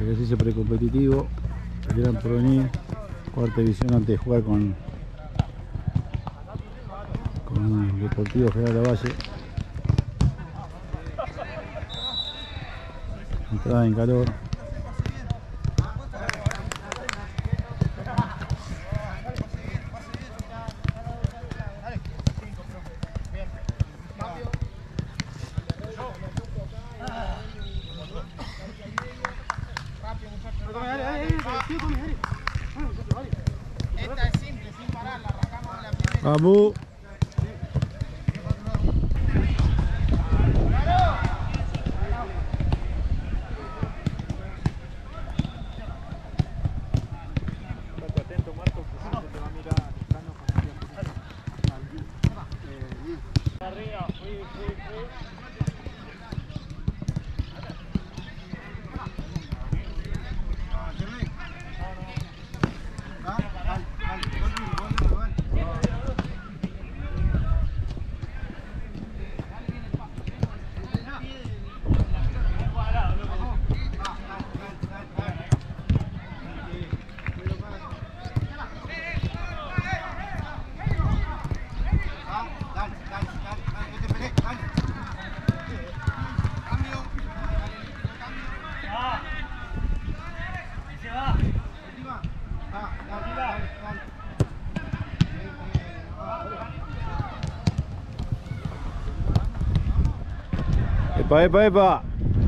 Ejercicio precompetitivo, el Gran Porvenir, cuarta división, antes de jugar con Deportivo General Lavalle. Entrada en calor. Esta es simple, sin parar, la arrancamos en la primera. Vamos. Atento, Marcos, que siempre te va a mirar Cano con arriba, fui. Epa, epa, epa.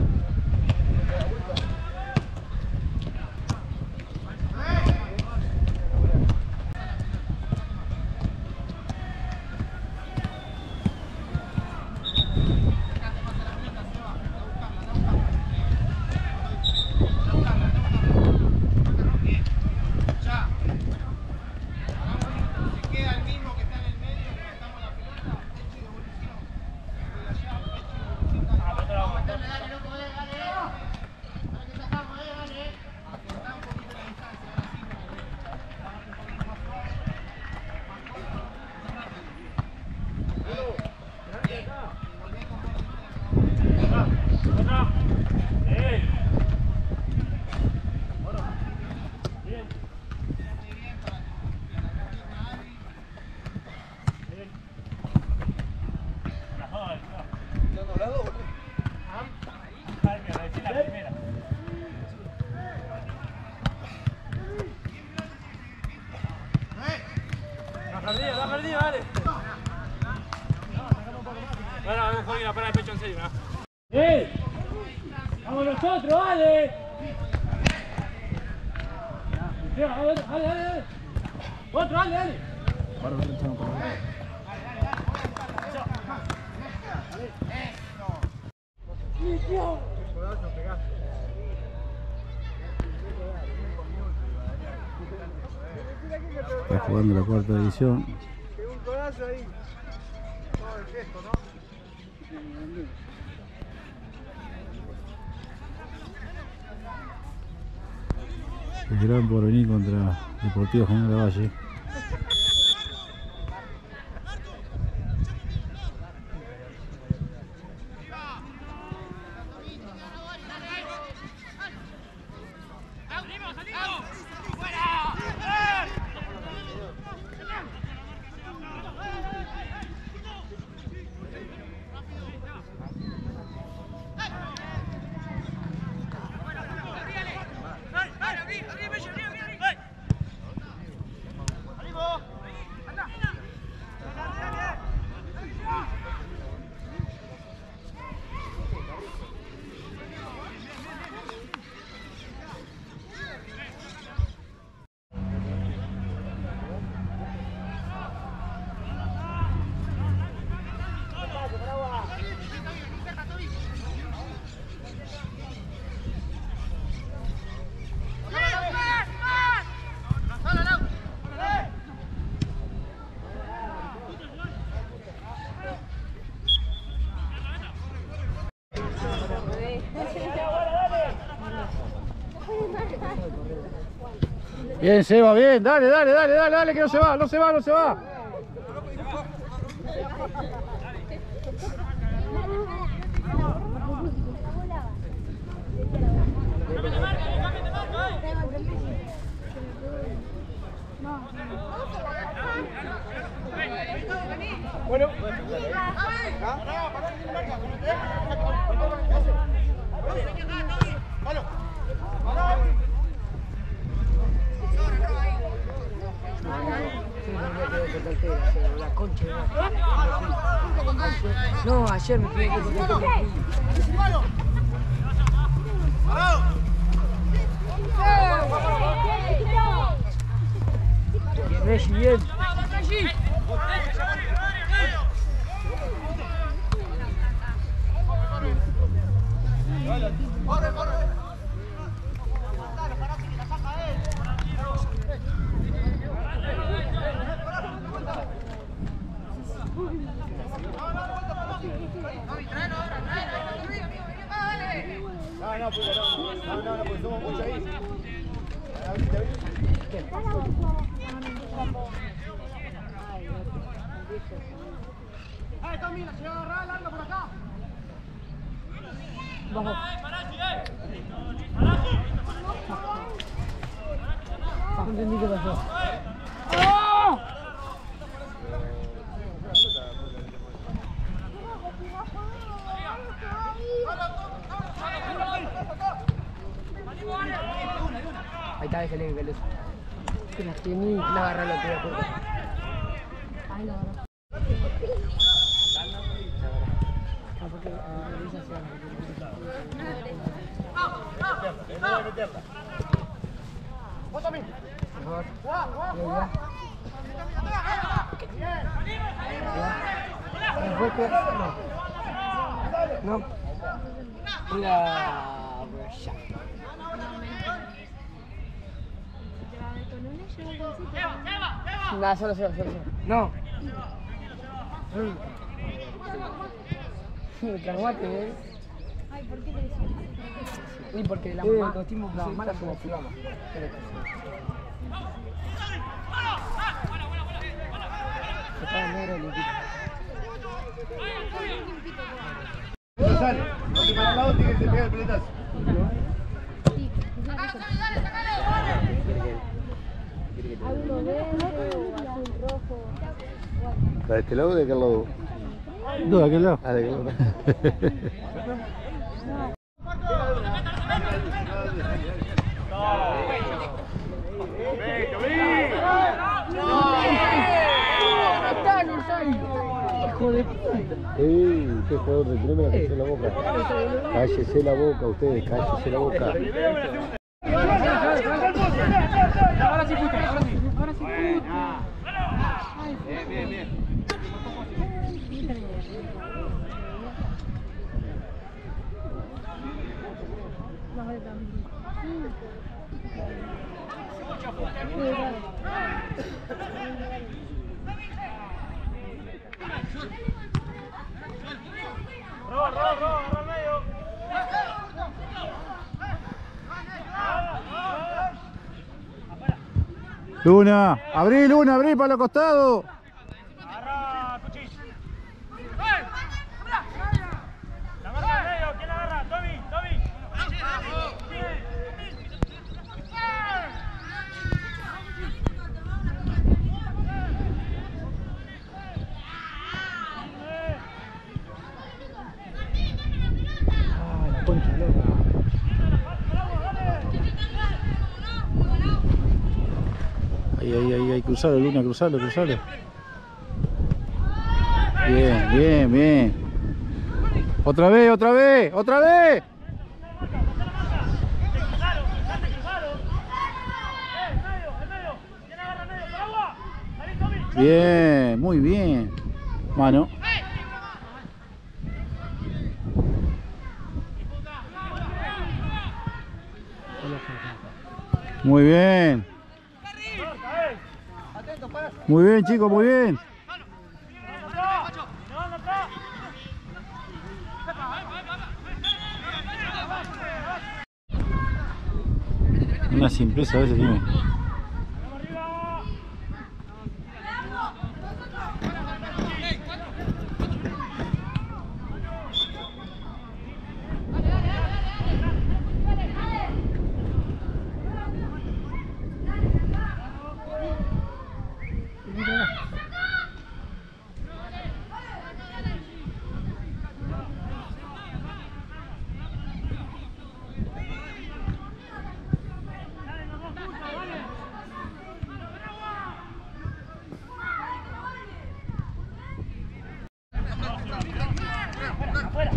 La perdí, dale. Bueno, vamos a parar el pecho en serio, ¿no? ¡Eh! ¡Vamos nosotros, dale! Dale. Otro, dale. Está jugando la cuarta división. Un codazo ahí. Todo el gesto, ¿no? El Gran Porvenir contra Deportivo General Lavalle. Bien, Seba, bien, dale, que no se va. La concha. No, ayer me tuve que Messi, bien. No, pues somos muchos ahí. Tommy, la lleva a agarrar, larga por acá. Vamos. No entendí qué pasó. Ahí está, déjale que Veloso. Que la tiene, la agarra la tía. Ahí la agarra. Vos también. Mejor. No. Mira. Nada, solo. No. Me carguate, Ay, ¿por qué le decís? y porque la mamá la subestimamos. Se está negro el equipo. Sale, porque para el lado tiene que pegar el peletazo. Sí, ¿algo verde o azul rojo? ¿De este lado o de aquel lado? No, de aquel lado. Ah, de aquel lado. Hijo de puta. Usted jugador de primera, cállese la boca. Cállese la boca, ustedes, cállese la boca. Ahora sí fuiste, ahora sí. Bien. Roba al medio. Luna, abrí para los costados. Agarra, Cuchis. La marca al medio, ¿quién la agarra? Tommy. La concha loca. Ahí, cruzalo, Luna, cruzalo. Bien. Otra vez. Bien, muy bien. Mano. Muy bien. Muy bien, chicos, muy bien. Una simpleza a veces tiene.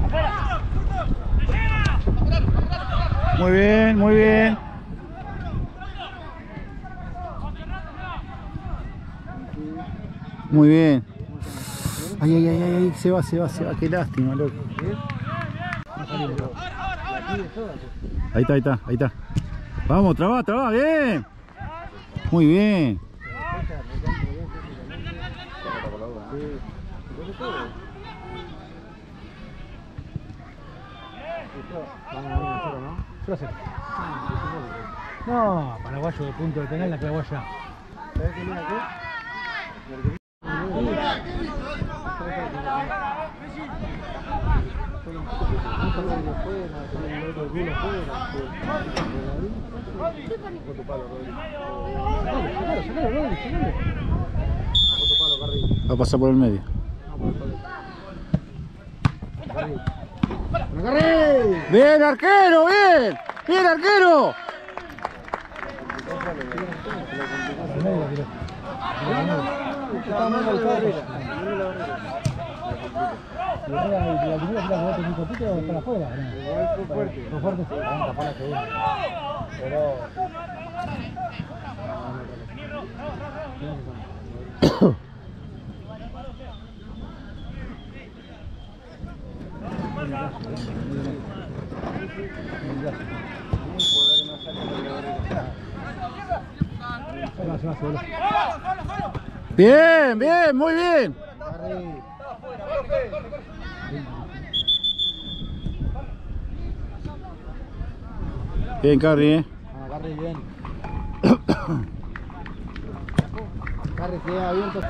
Muy bien, muy bien. Muy bien. Ay, ay, ay, ay, se va, qué lástima, loco. Ahí está. Vamos, traba, bien. Muy bien. No, paraguayo de punto de penal, la clavó allá. Va a pasar por el medio. Bien, arquero, bien. Bien, arquero. Bien, bien, muy bien. Bien, Carri, Carri, bien. Carri, queda abierto.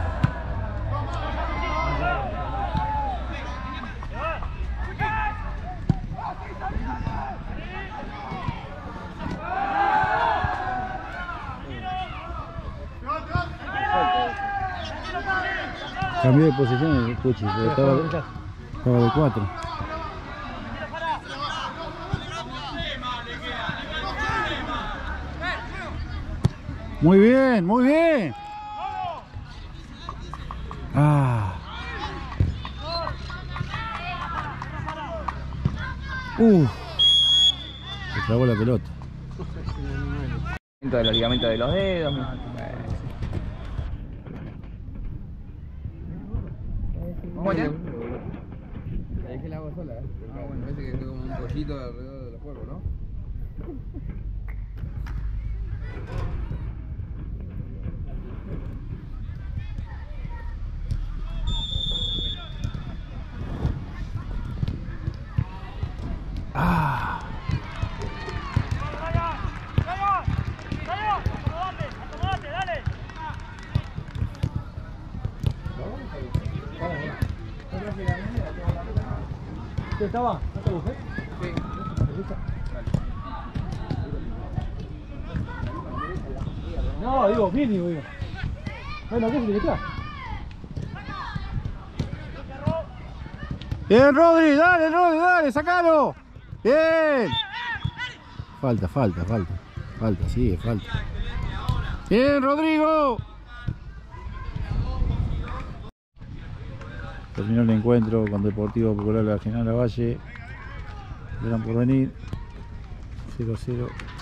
Cambió de posición el Puchi, estaba de 4. Muy bien, muy bien. Se clavó la pelota. De los ligamentos de los dedos. ¿Cómo ya? Es que la hago sola, bueno, parece que tengo como un pollito alrededor de los cuervos, ¿no? ¿Qué estaba? ¿No te busqué? Sí. No, digo, mínimo, digo. Bueno, ¿qué se le queda? Bien, Rodri, dale, sacalo. Bien. Falta, sigue, falta. Bien, Rodrigo. Terminó el encuentro con Deportivo Popular de la General Lavalle. Gran Porvenir. 0-0.